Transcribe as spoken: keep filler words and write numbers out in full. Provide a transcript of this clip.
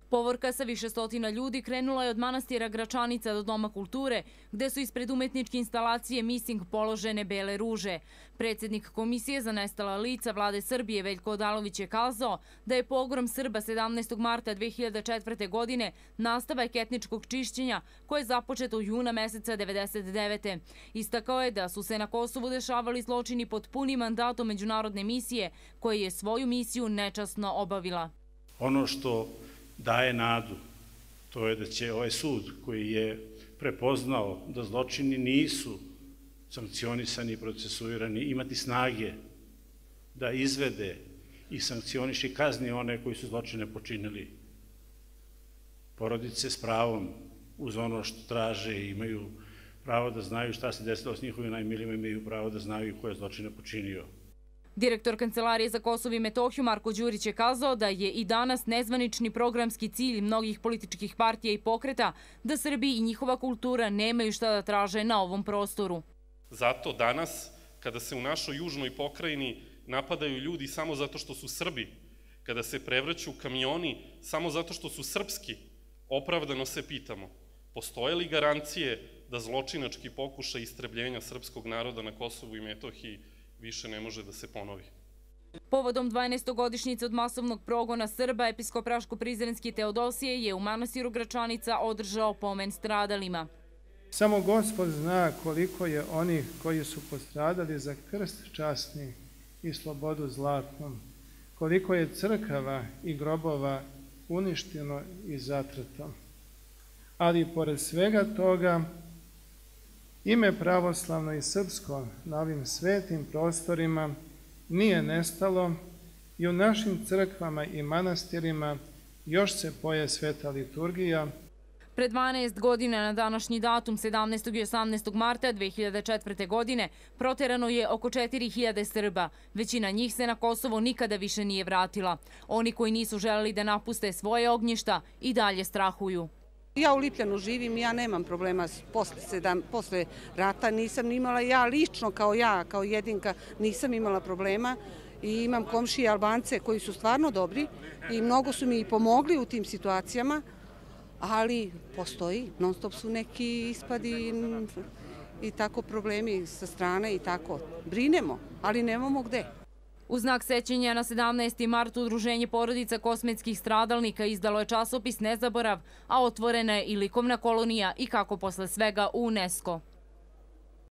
Povorka sa više stotina ljudi krenula je od manastira Gračanica do Doma kulture, gde su ispred umetničke instalacije Missing položene bele ruže. Predsjednik Komisije za nestala lica Vlade Srbije Veljko Odalović je kazao da je pogrom Srba sedamnaestog marta dve hiljade četvrte. godine nastavak etničkog čišćenja koje je započeto juna meseca devedeset devete. Istakao je da su se na Kosovu dešavali zločini pod punim mandatom međunarodne misije koja je svoju misiju nečasno obavila. Ono što daje nadu, to je da će ovaj sud koji je prepoznao da zločini nisu sankcionisani i procesuirani imati snage da izvede i sankcioniše i kazni one koji su zločine počinili. Porodice s pravom uz ono što traže i imaju pravo da znaju šta se desilo s njihovim najmilijima, imaju pravo da znaju ko je zločine počinio. Direktor Kancelarije za Kosovo i Metohiju Marko Đurić je kazao da je i danas nezvanični programski cilj mnogih političkih partija i pokreta da Srbi i njihova kultura nemaju šta da traže na ovom prostoru. Zato danas, kada se u našoj južnoj pokrajini napadaju ljudi samo zato što su Srbi, kada se prevrću kamioni samo zato što su srpski, opravdano se pitamo, postoje li garancije da zločinački pokušaj istrebljenja srpskog naroda na Kosovu i Metohiji više ne može da se ponovi? Povodom dvanaestogodišnjice od masovnog progona Srba, episkop Raško-Prizrenski Teodosije je u manastiru Gračanica održao pomen stradalima. Samo Gospod zna koliko je onih koji su postradali za krst časni i slobodu zlatnom, koliko je crkava i grobova uništeno i zatrto. Ali pored svega toga, ime pravoslavno i srpsko na ovim svetim prostorima nije nestalo i u našim crkvama i manastirima još se poje sveta liturgija. Pre dvanaest godina na današnji datum sedamnaestog i osamnaestog marta dve hiljade četvrte. godine proterano je oko četiri hiljade Srba. Većina njih se na Kosovo nikada više nije vratila. Oni koji nisu želeli da napuste svoje ognjišta i dalje strahuju. Ja u Lipljanu živim, ja nemam problema posle rata, nisam imala ja lično kao ja, kao jedinka, nisam imala problema i imam komšije Albance koji su stvarno dobri i mnogo su mi i pomogli u tim situacijama, ali postoji, non stop su neki ispadi i tako problemi sa strane i tako. Brinemo, ali nemamo gde. U znak sećanja na sedamnaesti mart Udruženje porodica kosmetskih stradalnika izdalo je časopis Nezaborav, a otvorena je i likovna kolonija i kako posle svega u UNESCO.